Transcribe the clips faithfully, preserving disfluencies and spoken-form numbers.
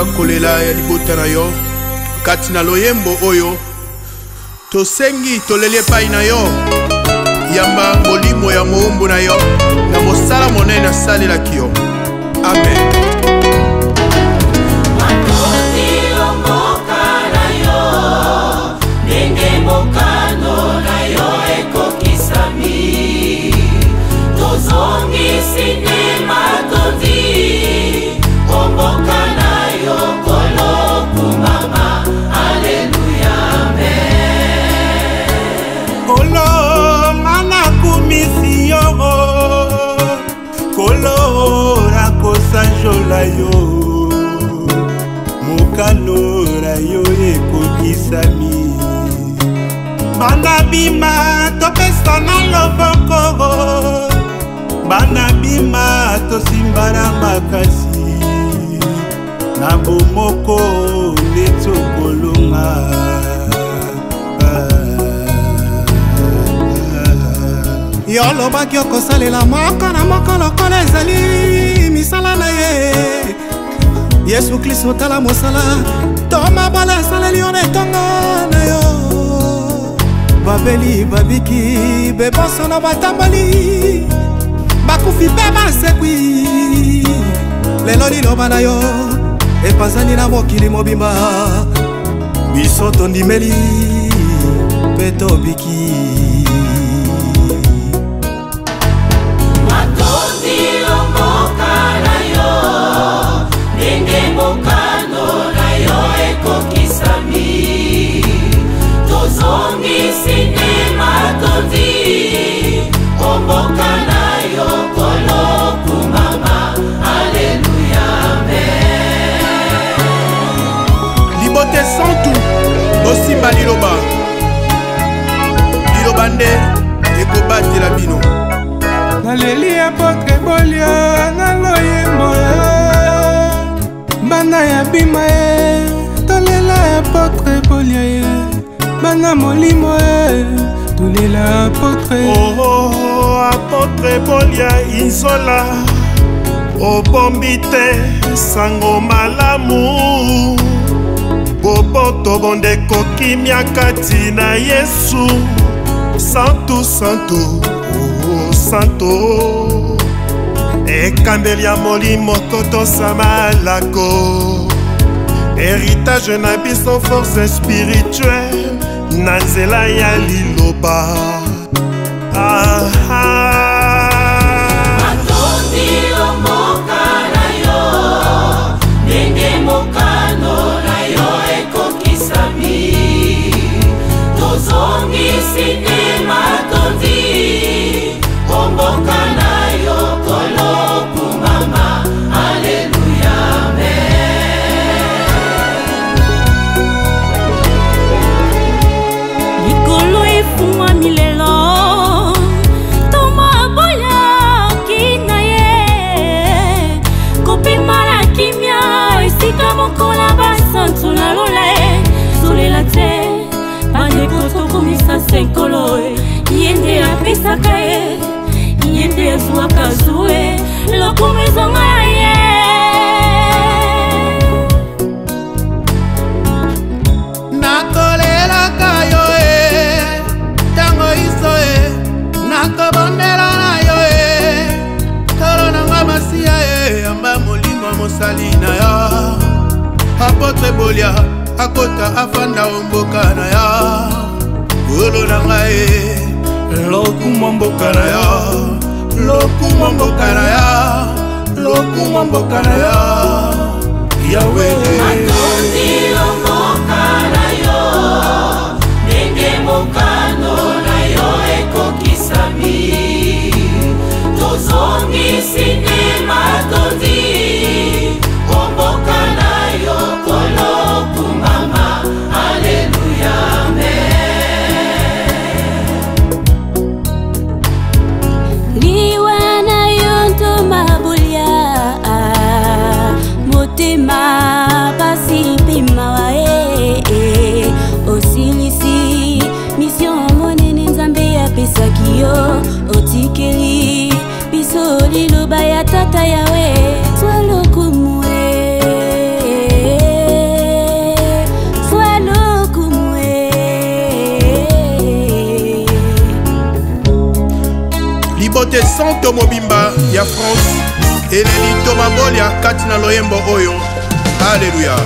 kolela ya libota na yo kati na loyembo oyo tosengi toleli epai na yo yamba molimo ya moumbu na yo na mosala monene asalelaki yo. Amen. Jola yo mokanora yo ekokisami bana bima topesa na loboko bana bima tosimbana makasi na bomoko netokolonga yo lobaki okosalela moko na moko lokola ezali misala na ye Yesu Kristo tala mosala toma bala saleli on etonga na yo babeli babiki beboso na batambali bakufi pe basekwi lelo liloba na yo epazani na mokili mobimba biso tondimeli pe tobiki. Libote santu osimba liloba liloba nde ekobatela bino naleli apotre bolia na loyembo bana ya bima ye tolela apotre bolia ye bana molimo ye tolela apotre oh, oh, apotre bolia inzola obombi te sango malamu boboto bondeko kimia kati na Yesu santo santo oh, santo ekambeli ya molimo kotosa malako héritage na biso force spirituelle na nzela ya liloba ah, ah. Senkolo yende apesaka ye yende azwaka zue lokomezonga ye nakolelaka yo e tango iso e nakobondela na yo e tolo nanga masiya e yamba molimo mosali na yo apotre bolia akota afanda omboka na yo Olo na ngai lokuma mboka na yo lokuma mboka na yo lokuma mboka na yo yawe matondi mboka na yo ndenge mokano na yo ekokisami tozongisi ne matondi mboka na yo kolokumama haleluya ma basi pima wae osilisi mission monene nzambe ya pesaki yo otikeli biso liloba ya tata yawe swalokumwe Timote Santo Mobimba ya France eleli Thomas Bolia kati na loyembo oyo. Alléluia.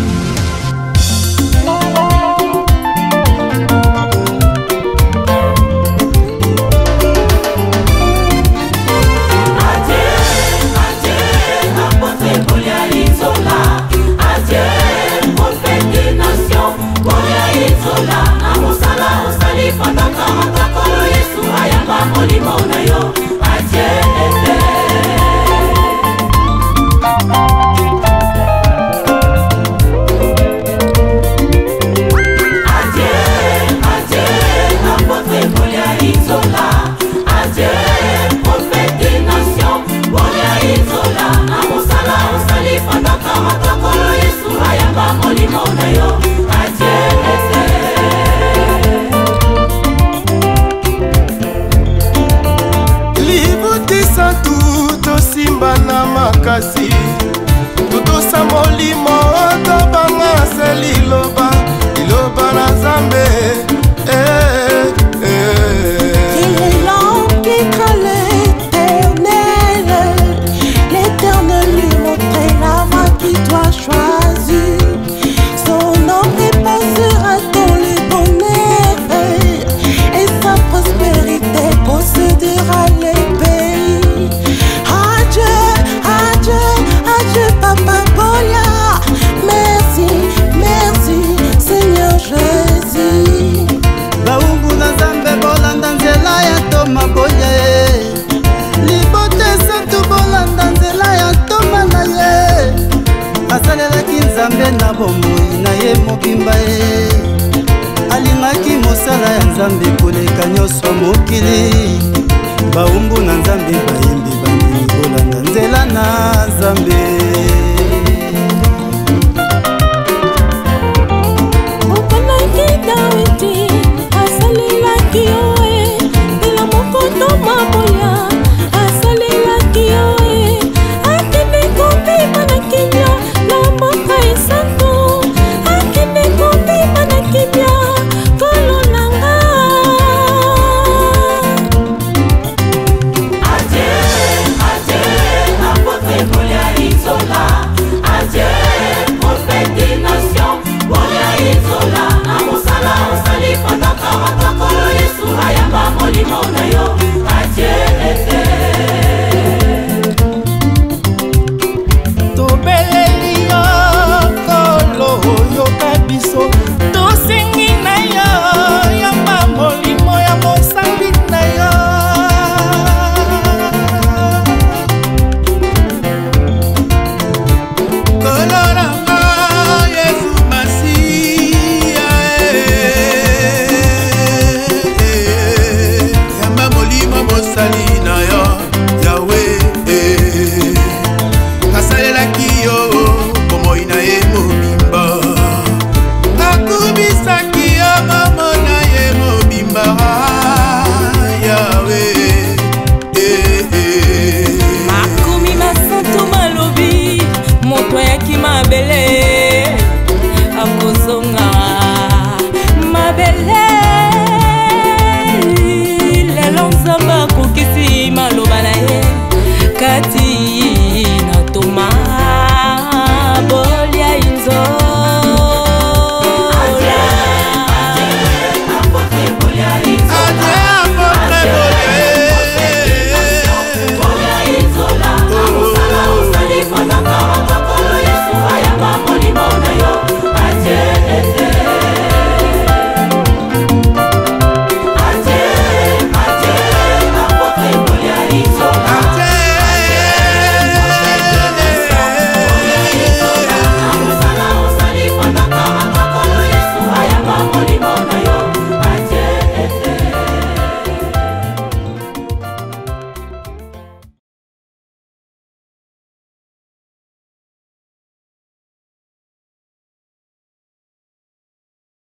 makasi tutosa molimo tobanga se liloba liloba na Nzambe eh, eh. Il est l'homme qui craint l'éternel, l'éternel lui montrait la voie qu'il doit choisir. Son nom reposera dans le bonheur et sa prospérité possédera les pays. Adieu, adieu, adieu Papa Bolia. Merci, merci Seigneur Jésus. Baumbu na Nzambe bolanda nzela ya Thomas Bolia ye. Libote santu bolanda nzela ya Thomas na ye. Asalelaki Nzambe na bomoi na ye mobimba ye. Alingaki mosala ya Nzambe koleka nyonso mokili. Baumbu na Nzambe bayembi bandimi bolanda nzela na Nzambe.